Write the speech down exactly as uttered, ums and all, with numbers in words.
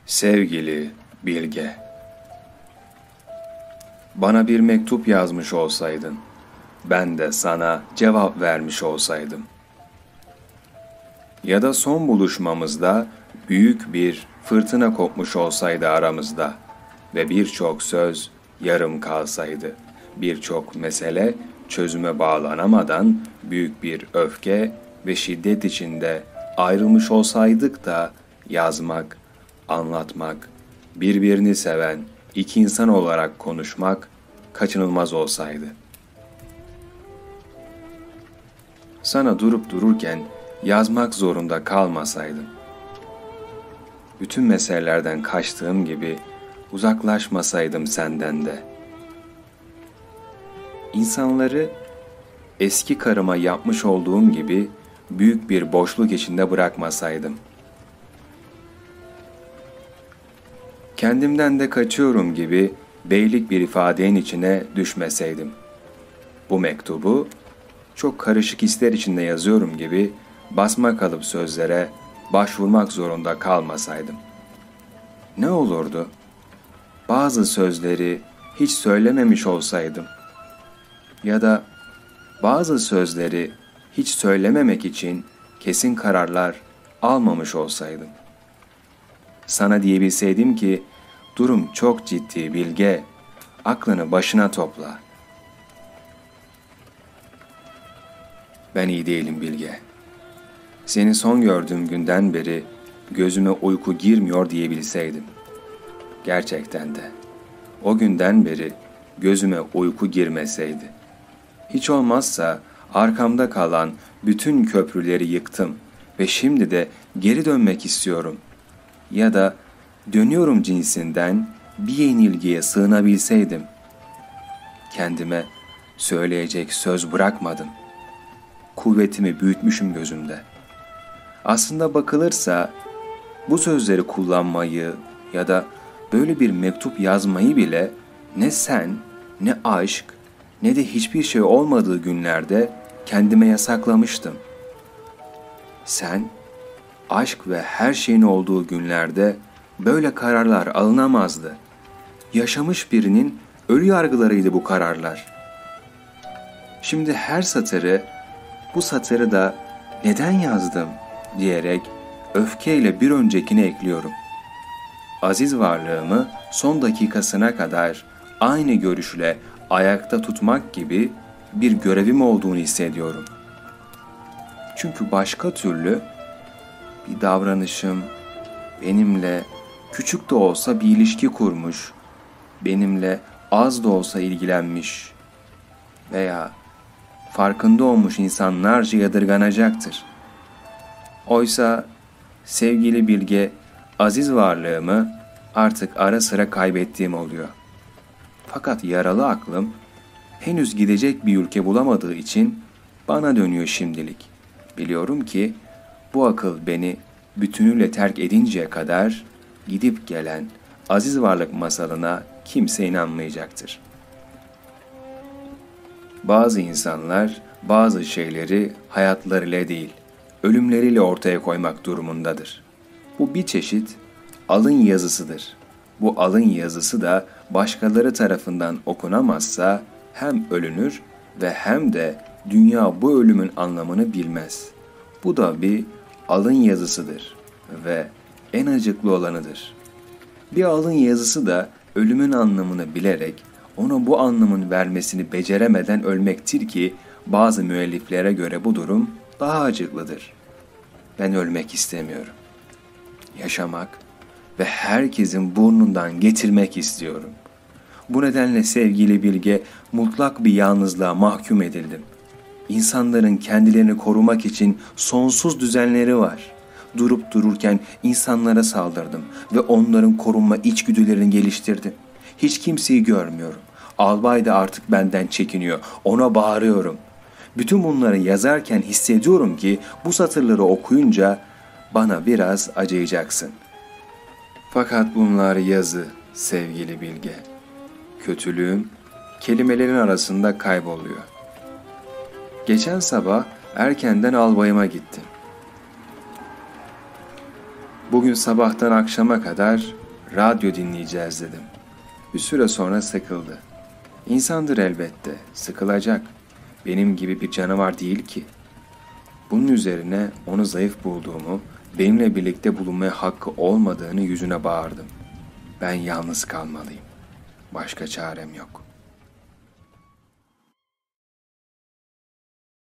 Sevgili Bilge, bana bir mektup yazmış olsaydın, ben de sana cevap vermiş olsaydım. Ya da son buluşmamızda büyük bir fırtına kopmuş olsaydı aramızda ve birçok söz yarım kalsaydı, birçok mesele çözüme bağlanamadan büyük bir öfke ve şiddet içinde ayrılmış olsaydık da yazmak, anlatmak, birbirini seven iki insan olarak konuşmak kaçınılmaz olsaydı. Sana durup dururken yazmak zorunda kalmasaydım. Bütün meselelerden kaçtığım gibi uzaklaşmasaydım senden de. İnsanları eski karıma yapmış olduğum gibi büyük bir boşluk içinde bırakmasaydım. Kendimden de kaçıyorum gibi beylik bir ifadenin içine düşmeseydim. Bu mektubu çok karışık hisler içinde yazıyorum gibi basma kalıp sözlere başvurmak zorunda kalmasaydım. Ne olurdu? Bazı sözleri hiç söylememiş olsaydım. Ya da bazı sözleri hiç söylememek için kesin kararlar almamış olsaydım. Sana diyebilseydim ki, durum çok ciddi Bilge, aklını başına topla. Ben iyi değilim Bilge. Seni son gördüğüm günden beri gözüme uyku girmiyor diyebilseydim. Gerçekten de o günden beri gözüme uyku girmeseydi. Hiç olmazsa arkamda kalan bütün köprüleri yıktım ve şimdi de geri dönmek istiyorum. Ya da dönüyorum cinsinden bir yenilgiye sığınabilseydim. Kendime söyleyecek söz bırakmadım. Kuvvetimi büyütmüşüm gözümde. Aslında bakılırsa bu sözleri kullanmayı ya da böyle bir mektup yazmayı bile ne sen, ne aşk, ne de hiçbir şey olmadığı günlerde kendime yasaklamıştım. Sen, aşk ve her şeyin olduğu günlerde böyle kararlar alınamazdı. Yaşamış birinin ölü yargılarıydı bu kararlar. Şimdi her satırı, bu satırı da neden yazdım diyerek öfkeyle bir öncekine ekliyorum. Aziz varlığımı son dakikasına kadar aynı görüşle ayakta tutmak gibi bir görevim olduğunu hissediyorum. Çünkü başka türlü bir davranışım benimle küçük de olsa bir ilişki kurmuş, benimle az da olsa ilgilenmiş veya farkında olmuş insanlarca yadırganacaktır. Oysa sevgili Bilge, aziz varlığımı artık ara sıra kaybettiğim oluyor. Fakat yaralı aklım henüz gidecek bir ülke bulamadığı için bana dönüyor şimdilik. Biliyorum ki bu akıl beni bütünüyle terk edinceye kadar gidip gelen aziz varlık masalına kimse inanmayacaktır. Bazı insanlar bazı şeyleri hayatlarıyla değil, ölümleriyle ortaya koymak durumundadır. Bu bir çeşit alın yazısıdır. Bu alın yazısı da başkaları tarafından okunamazsa hem ölünür ve hem de dünya bu ölümün anlamını bilmez. Bu da bir alın yazısıdır ve en acıklı olanıdır. Bir alın yazısı da ölümün anlamını bilerek ona bu anlamın vermesini beceremeden ölmektir ki bazı müelliflere göre bu durum daha acıklıdır. Ben ölmek istemiyorum. Yaşamak ve herkesin burnundan getirmek istiyorum. Bu nedenle sevgili Bilge, mutlak bir yalnızlığa mahkum edildim. İnsanların kendilerini korumak için sonsuz düzenleri var. Durup dururken insanlara saldırdım ve onların korunma içgüdülerini geliştirdim. Hiç kimseyi görmüyorum. Albay da artık benden çekiniyor. Ona bağırıyorum. Bütün bunları yazarken hissediyorum ki bu satırları okuyunca bana biraz acıyacaksın. Fakat bunlar yazı sevgili Bilge. Kötülüğüm kelimelerin arasında kayboluyor. Geçen sabah erkenden albayıma gittim. Bugün sabahtan akşama kadar radyo dinleyeceğiz dedim. Bir süre sonra sıkıldı. İnsandır elbette, sıkılacak. Benim gibi bir canavar değil ki. Bunun üzerine onu zayıf bulduğumu, benimle birlikte bulunmaya hakkı olmadığını yüzüne bağırdım. Ben yalnız kalmalıyım. Başka çarem yok.